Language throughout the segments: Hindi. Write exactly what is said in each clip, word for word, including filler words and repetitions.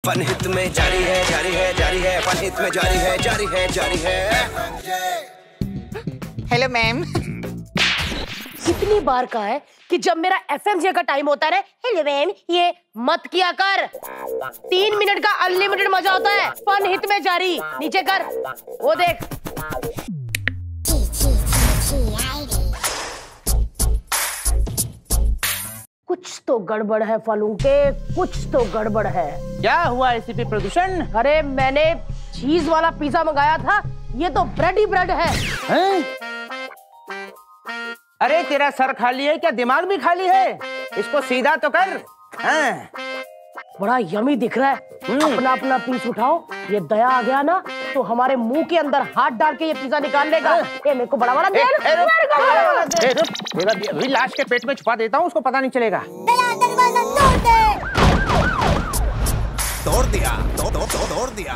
फनहित में जारी है, जारी है, जारी है, फनहित में जारी है, जारी है, जारी है। Hello ma'am. कितनी बार कहा है कि जब मेरा एफ एम जे का टाइम होता है, हेलो मैम, ये मत किया कर। तीन मिनट का अनलिमिटेड मजा होता है। फनहित में जारी, नीचे कर, वो देख। कुछ तो गड़बड़ है फालूके, कुछ तो गड़बड़ है। क्या हुआ एसीपी प्रदूषण? अरे मैंने चीज वाला पिज्जा मंगाया था, ये तो ब्रेड ही ब्रेड है, हैं? अरे तेरा सर खाली है क्या दिमाग भी खाली है? इसको सीधा तो कर। हाँ। बड़ा यमी दिख रहा है। अपना अपना पीस उठाओ। ये दया आ गया ना तो हमारे मुंह के अंदर हाथ डाल के ये पिज्जा निकाल लेगा। ये मेरे को बड़ा बड़ा दे, अभी लाश के पेट में छुपा देता हूँ, उसको पता नहीं चलेगा। तोड़ दिया, तोड़ तोड़ तोड़ तोड़ दिया।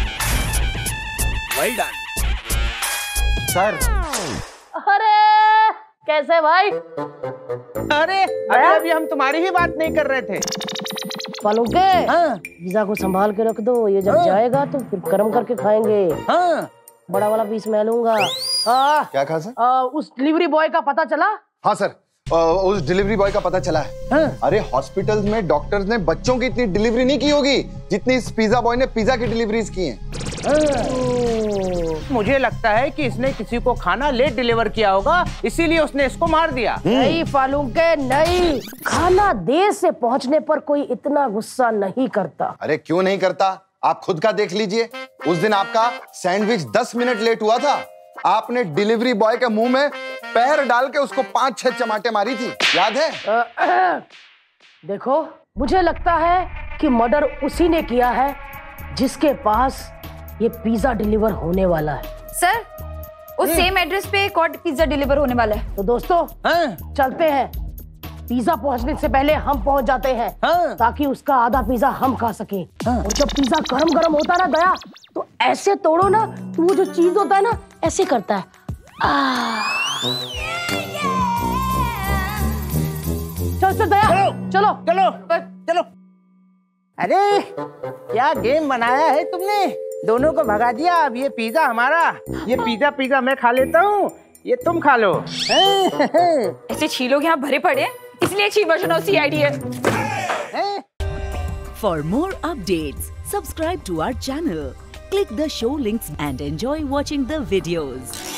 Well done sir. अरे कैसे भाई? अरे अरे अभी हम तुम्हारी ही बात नहीं कर रहे थे। फालूके, हाँ? पिज्जा को संभाल के रख दो, ये जब हाँ? जाएगा तो फिर गर्म करके खाएंगे। हाँ? बड़ा वाला पीस मैं लूंगा। आ, क्या कहा सर? आ, उस डिलीवरी बॉय का पता चला? हाँ सर, आ, उस डिलीवरी बॉय का पता चला है। हाँ? अरे हॉस्पिटल्स में डॉक्टर्स ने बच्चों की इतनी डिलीवरी नहीं की होगी जितनी इस पिज्जा बॉय ने पिज्जा की डिलीवरीज की हैं। मुझे लगता है कि इसने किसी को खाना लेट डिलीवर किया होगा, इसीलिए उसने इसको मार दिया। नहीं फालूके नहीं, खाना देर से पहुंचने पर कोई इतना गुस्सा नहीं करता। अरे क्यों नहीं करता? आप खुद का देख लीजिए। उस दिन आपका सैंडविच दस मिनट लेट हुआ था, आपने डिलीवरी बॉय के मुंह में पैर डाल के उसको पांच छह चमाटे मारी थी, याद है? आ, आ, देखो, मुझे लगता है कि मर्डर उसी ने किया है जिसके पास ये पिज्जा डिलीवर होने वाला है। सर, उस सेम एड्रेस पे एक और पिज्जा डिलीवर होने वाला है। तो दोस्तों हाँ? चलते हैं। पिज्जा पहुंचने से पहले हम पहुंच जाते हैं हाँ? ताकि उसका आधा पिज्जा हम खा सकें। हाँ? और जब पिज्जा गरम गरम होता है ना दया, तो ऐसे तोड़ो ना तो वो जो चीज होता है ना ऐसे करता है। चल चल दया, चलो चलो चलो चलो। अरे क्या गेम बनाया है तुमने? दोनों को भगा दिया। अब ये पिज्जा हमारा, ये पिज्जा पिज्जा मैं खा लेता हूँ, ये तुम खा लो। ऐसे छीलोग यहाँ भरे पड़े, इसलिए छील वर्जन ऑफ सीआईडी है। For more updates, subscribe to our channel, click the show links and enjoy watching the videos.